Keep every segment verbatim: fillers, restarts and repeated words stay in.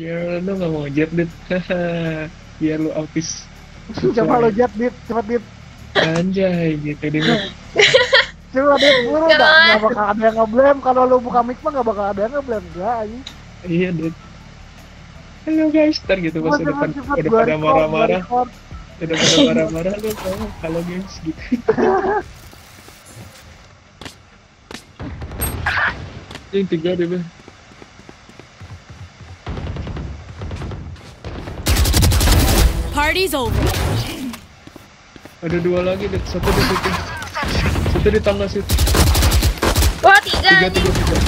Ya lu nggak mau jet dit. Biar lu autis. Coba lo jet dit, cepet dit. Anjay gitu dia. Coba dit, buru Gak nggak mau. nggak bakal ada yang ngeblame. Kalau lo buka mic mah nggak bakal ada yang ngeblame enggak anjing. Iya dit. Halo guys, ntar gitu pas Cepet, udah cepet, pada cepet, udah gua pada record, gua marah-marah, record. udah pada marah-marah lu tahu. Halo guys gitu. Yang tiga deh bang. Party's over. Ada dua lagi dit. Satu di situ. Satu di tangga situ. Wah, tiga Tiga anjing. tiga tiga.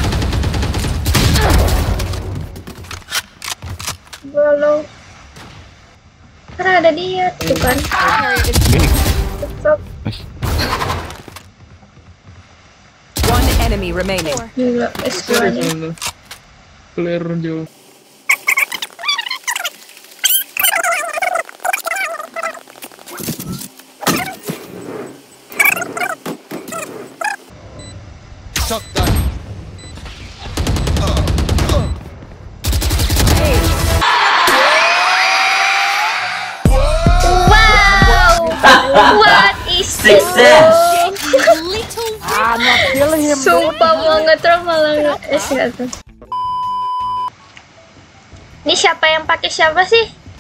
Belum. Karena ada dia tuh kan. Tetep. One enemy remaining. Gila, es Clear aja. sana. Clear jauh. Wow. What is this? Little Ah, not kill him. Sumpah mau nge-troll malah es gak tuh. Ini siapa yang pakai siapa sih?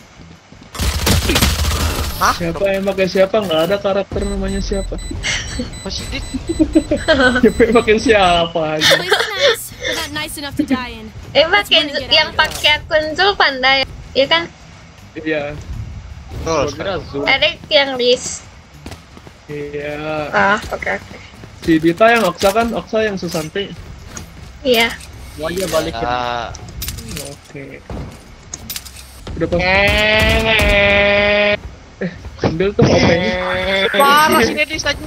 Siapa yang pakai siapa? Nggak ada karakter namanya siapa. Masih dit. Siapa yang pakai siapa aja. place is nice, but not nice enough to die in. Eh pakai yang pakai akun Zul pandai, ya kan? Iya. Tuh, Gua kira Zoom. Erik yang list. Iya. Ah, oke oke. Si Dita yang Oksa kan? Oksa yang Susanti. Iya. Semuanya balikin. Ah, Oke. Udah pas. Eh, ambil tuh O P-nya. parah sih Dedis aja.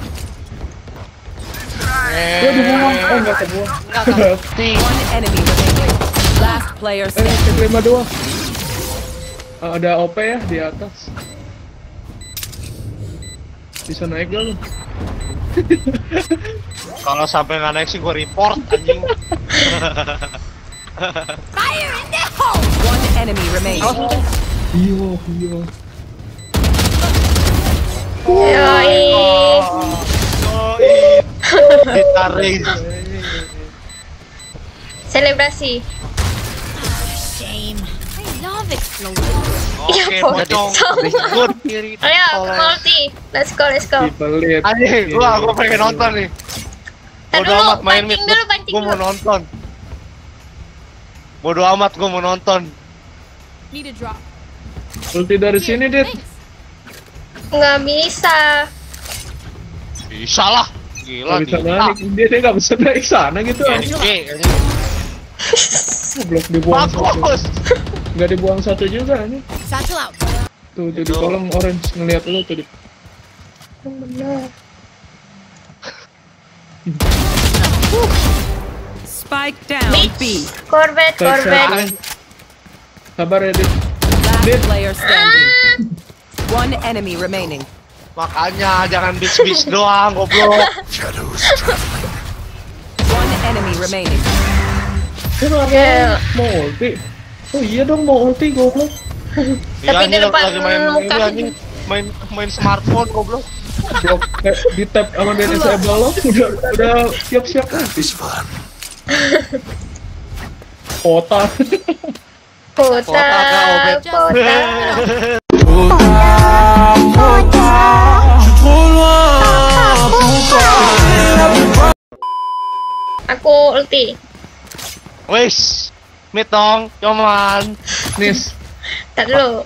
Gua dibuang. Oh, enggak kebuang. One enemy remaining. Last player Eh, standing. terima dua. Ah, ada O P ya di atas. Bisa naik gak lu? Kalau sampai nggak naik sih gue report anjing. Fire in the hole! One enemy remaining. Iyo, iyo. Yoi. Oh, kita raise. Selebrasi. Shame. I love explosions. Iya, Oke, pocong. pocong. Good kiri. Ayo, multi. Let's go, let's go. Dipelit. Anjing, gua gua pengen nonton nih. Tar Bodo dulu, amat main mid. pancing dulu, pancing Gua mau dulu. nonton. Bodo amat gua mau nonton. Need a drop. Ulti dari sini, Dit. Thanks. Nggak bisa. Bisa lah. Gila Nggak bisa Dita. naik. Dia dia nggak bisa naik sana gitu. Oke, anjing. Blok dibuang satu. Bagus. Nggak dibuang satu juga nih. Satchel out. Tuh, tuh di kolong orange ngeliat lu tuh. Dit. Bener. Spike down B. Bitch. Corvette, Baik, Corvette. saya- Sabar ya, Dit. Last player standing. Ah, One enemy remaining. Makanya jangan bis-bis doang, goblok. One enemy remaining. Kenapa Gel. mau ulti? Oh iya dong mau ulti goblok. Tapi di Iya, anjing, depan lagi main muka. ini, anjing. main main smartphone goblok. Blok eh, di tap sama D S M lo udah udah siap-siap ulti. Kota. Kota, Kota, Kak, Obet. kota. Aku ulti. Wis, mid dong, cuman. Nis. Tar dulu.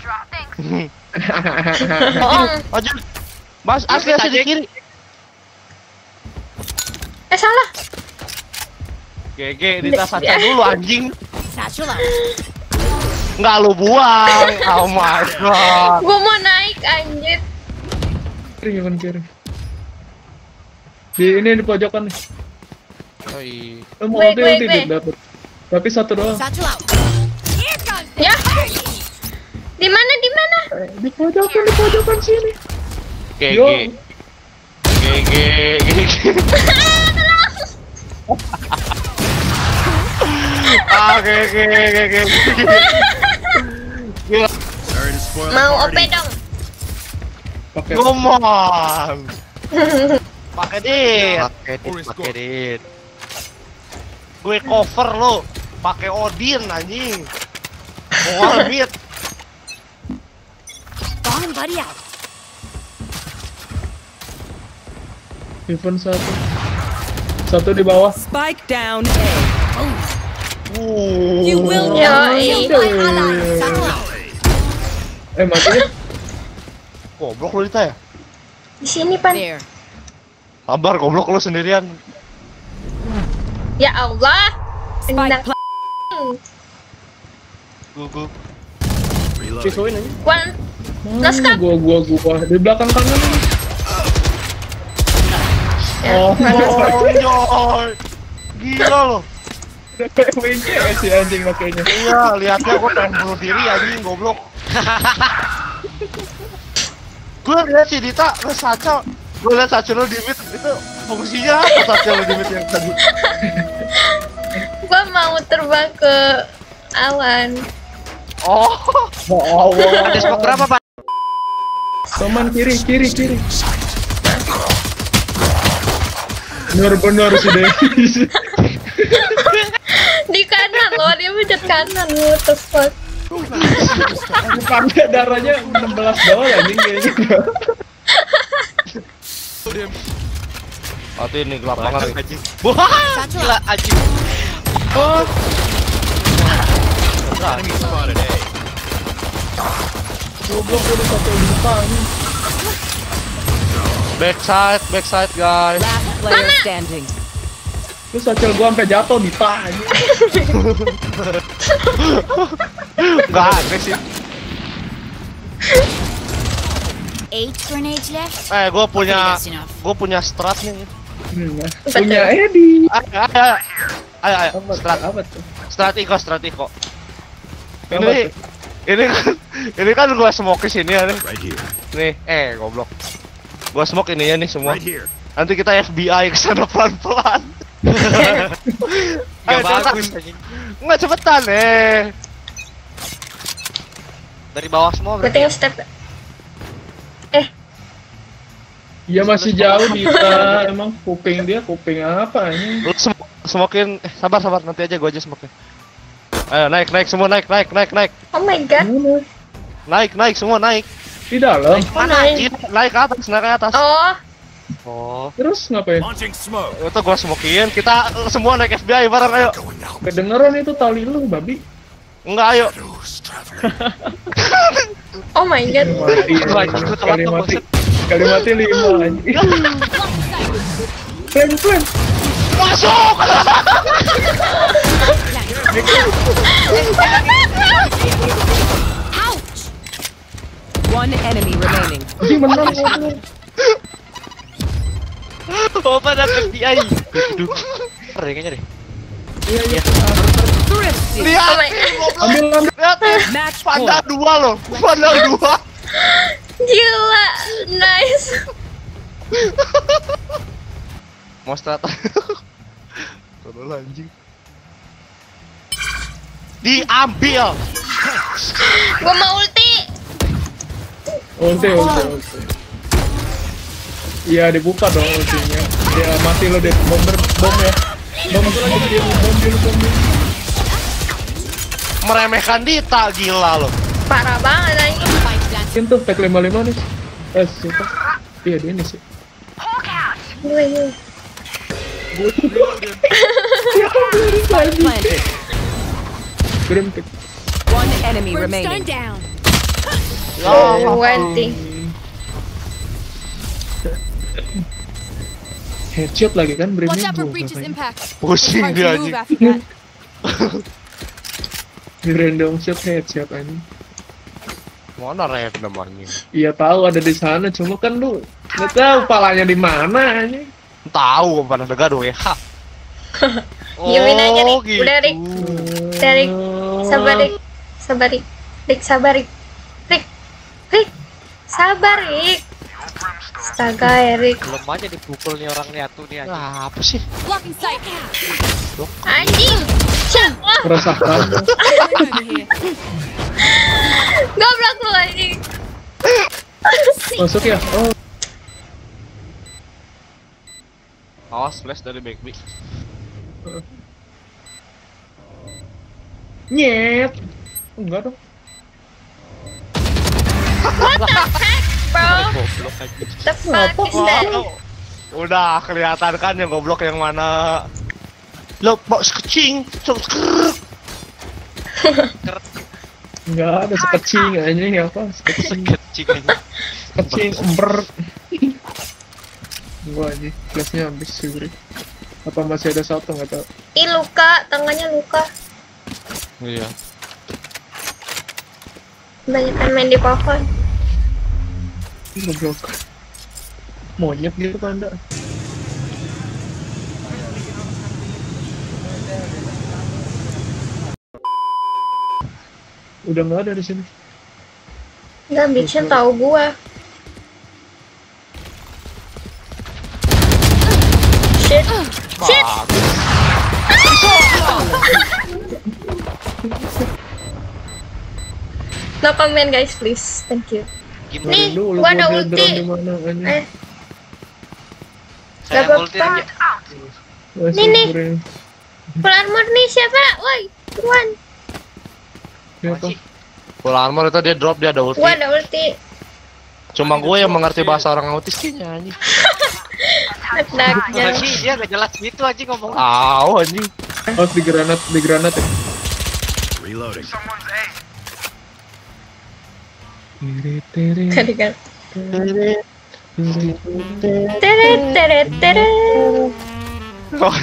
Bohong. Maju. Mas, asli asli di kiri. Eh salah. G G ditasaca dulu anjing. Satchel out. Nggak lu buang. Oh my god. Gua mau naik anjir. Kiri kan kiri. Di ini di pojokan nih. Oh iya. Lo mau Gue, ulti gue, ulti gue. Dit, dapet. Tapi satu doang. Satchel out. Here comes the Ya. party. Di mana di mana? Eh, Di pojokan di pojokan sini. G Yo. G. G G G G. Oke oke oke oke. Gila. Mau O P dong. Pakai Ngomong. Pakai dit. Pakai dit. Pakai dit. Gue cover lo. Pakai Odin anjing. Wall mid. Bomb buddy out. Heaven satu. Satu di bawah. Spike down A. Uh. You will Yo, not eh. kill my ally. Satchel out. Eh mati ya? Goblok lu Dita ya? Di sini pan. There. Sabar goblok lu sendirian. Ya Allah. Spike Enak. pla- Gugu. Pisuin aja. One. Mana Naskah. gua gua gua di belakang kanan ini. Ya, Oh, mana? Oh, gila lo. Kayak W J si anjing makanya. Iya, lihatnya gua pengen bunuh diri anjing goblok. Gue lihat si Dita, lu Satchel. Gue lihat Satchel lu di mid itu fungsinya apa Satchel lu di mid yang tadi? Gua mau terbang ke awan. Oh, Oh, Allah. ada smoke berapa, Pak? Teman kiri, kiri, kiri. Benar-benar sih Dennis. Di kanan loh, dia pencet kanan. What the fuck? Pakai darahnya enam belas doang anjing kayaknya. Hati ini gelap banget anjing. Wah, gila anjing. Oh, goblok udah satu di depan. Backside, backside guys. Last player standing. Terus Satchel gua sampai jatuh di tah anjing. Enggak agresif. Eight grenades left. Eh, gue Okay, punya, that's enough. gue punya strat nih. Hmm, punya Edi. Ayo, ayo, ayo, ayo, Apa strat, apa tuh? strat iko, strat iko. Apa Ini, tuh? ini kan, ini kan gue smoke ke sini ya nih. Nih, eh, goblok. Gue smoke ininya nih semua. Nanti kita F B I kesana pelan-pelan. Ayo, bagus, cepetan. Nggak cepetan, eh. Dari bawah semua Gue tinggal step. Iya masih jauh Dita. Emang kuping dia kuping apa ini? Lu sm smokin, eh sabar sabar nanti aja gua aja smokin. Ayo naik naik semua naik naik naik naik Oh my god. Mana? naik naik semua naik. Di dalam. Mana naik. anjir? Naik ke atas naik ke atas. Oh, Oh, Terus ngapain? itu gua smokin. Kita semua naik F B I bareng ayo. Kedengeran itu tali lu babi. Enggak ayo. oh my god. Mati. anjing. Kali mati. Kali mati lima anjing. Flame flame. Masuk. Ouch! One enemy remaining. Anjing menang gua. Oh, pada F B I. Duduk. Kayaknya deh. Iya iya. Thrifty. Lihat. Oh my god. Ambil ambil. Lihat. Match Pandang point. dua loh. Pandang dua. Gila, nice. Mau strat. Tolol anjing. Diambil. Gua mau ulti. Ulti ulti ulti. Iya dibuka dong ultinya. Ya mati lo deh bomber bom ya. Bom itu lagi dia bom dulu bom dulu. Meremehkan Dita gila loh. Parah banget anjing. Spike down. Mungkin tuh pack lima puluh lima nih. Eh siapa? Iya dia ini sih. Gue gue. Spike planted. Grim pick. One enemy Brimstone remaining. down. Ya, Wenting. Headshot lagi kan Brim. Watch out for breach's impact. pusing Hard dia to move anjing. after that. Di random shot headshot anjing. Mana random anjing? Iya tahu ada di sana cuma kan lu nggak tahu palanya di mana anjing. Tahu pada negara W H. Diemin aja, Rik. gitu. Udah, Rik. Udah, Rik. Sabar, Rik. Sabar, Rik. Rik, sabar, Rik. Rik. Rik. Sabar, Rik. Astaga, ya, Rik. Belum aja dipukul nih orang niatu nih anjing. Nah, apa sih? Blocking sight. Anjing. Shit. Oh, Merasakan. Over here. goblok lu anjing. Masuk ya? Oh. Awas flash dari back B. Nyet. Enggak dong. What the heck, bro? Goblok aja. The fuck is that? Udah kelihatan kan yang goblok yang mana. Lo mau skecing, so skrrr. Enggak ada sekecing anjing apa? Sekecing. Skecing aja. Sekecing ember. Gua aja, flashnya habis sih, Bri. Apa masih ada satu nggak tahu. Ih, luka, tangannya luka. Iya. Banyak yang main di pohon. Goblok. Monyet gitu tanda. Udah nggak ada di sini. Enggak, bitchnya tahu gua. Shit. Shit. No comment guys, please. Thank you. Gimana? Nih, Dulu, gua ada gua ulti. drone di mana, anjing? Eh, Saya Gak ulti apa-apa. aja. Wah, nih, nih. syukurin. full armor nih siapa? Woi, buruan. Siapa? Full armor itu dia drop, dia ada ulti. Gua ada ulti. Cuma gue yang mengerti bahasa orang autis kayaknya anjing. Anak-anak. Lagi dia gak jelas gitu aja ngomong. Aw anjing. Oh, di granat, di granat ya. Reloading. Tadi kan. Teret teret teret. Oh,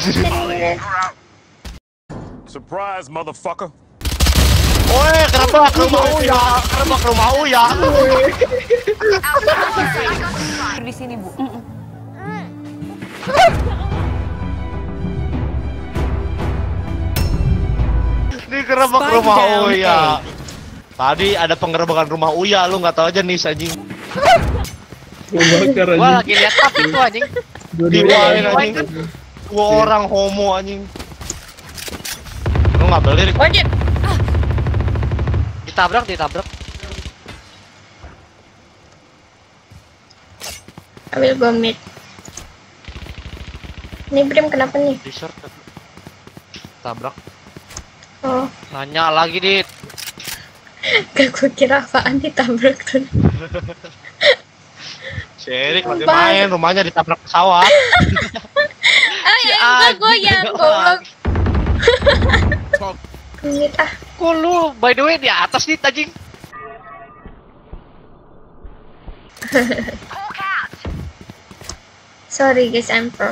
Surprise, motherfucker. Woi, kenapa ke rumah Uya? Kenapa ke rumah Uya? Di sini, Bu. Ini kenapa ke rumah Uya? Tadi ada penggerebekan rumah Uya, lu nggak tahu aja nih anjing. Gua bakar Gua anjing. lagi lihat apa itu anjing. Diwain Dua-duanya. anjing. Dua orang homo anjing. Lu nggak beli? Wajib. Ditabrak, ditabrak. Ambil gua mid. Ini Brim kenapa nih? T-shirt. Tabrak. Oh, Nanya lagi, Dit. gak gua kira apaan ditabrak tuh. Sherik lagi Bang. main, rumahnya ditabrak pesawat. Ah, ya enggak goyang, goblok. Mid ah. Kok lu by the way di atas nih anjing. Sorry guys, I'm pro.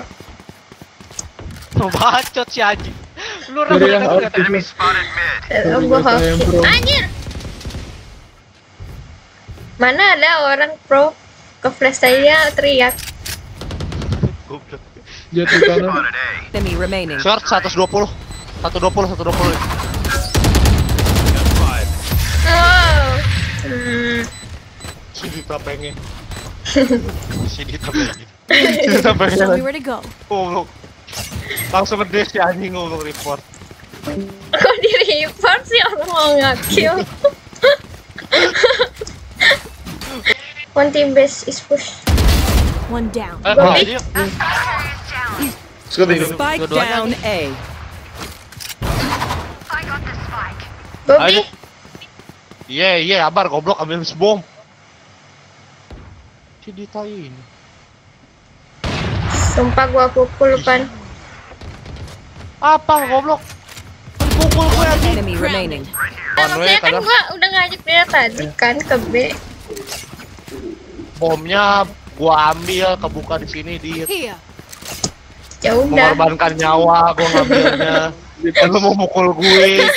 Bacot si anjing. Lu Dari yang rambut autis nih. Eh, gua guys, I am pro. hoki. Anjir. Mana ada orang pro ke flash saya teriak. Goblok. Jatuh kanan. Enemy remaining. Short seratus dua puluh. seratus dua puluh, seratus dua puluh. Wow. Hmm. Si Dita pengen. Si Dita pengen. Si Dita pengen. Show me where to go. Goblok. Langsung ngedes si anjing ngomong report. Kok di report sih orang mau nge-kill? One team base is push. One down. Eh, Bobby? dia. Spike Dua-duanya down A. Bobby, Ayo. Iya, iya, abar goblok ambil bom. Si Dita ini. sumpah gua pukul pan. Apa goblok? Pukul gue anjing. Enemy remaining. Nah, One way maksudnya kan kadang. gua udah ngajak dia tadi kan ke B. Bomnya gua ambil, kebuka di sini di Here. Ya udah. mengorbankan nyawa, gua ngambilnya. Dan lu mau mukul gue.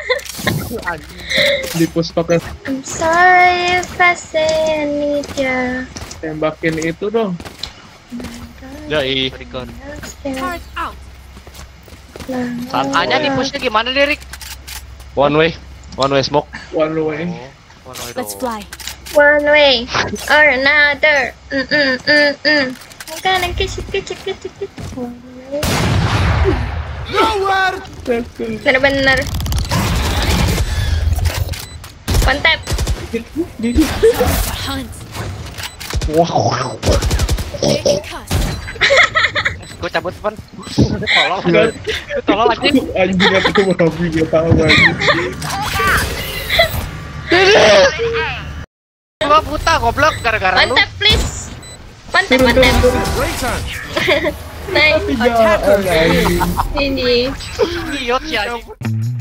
Di push pakai I'm sorry if I say I need ya. tembakin itu dong. Ya ih. Recon. Turret out. Hanya di pushnya gimana, Derek? One way. One way smoke. One way. Oh, one way Let's doang. fly. One way or another. Mm mm mm mm. I'm gonna kiss you, kiss you, kiss you, kiss you. Takut. Bener-bener. One tap. Hunt. Wow. Taking cuss. Gue cabut pun. Tolong. Gue tolong lagi. Anjing apa tuh Robi gak tahu anjing. Gua buta goblok gara-gara One lu. tap please. One tap, Turun one tap. turun turun. Nice. Tiga anjing. Ini. Idiot sih anjing.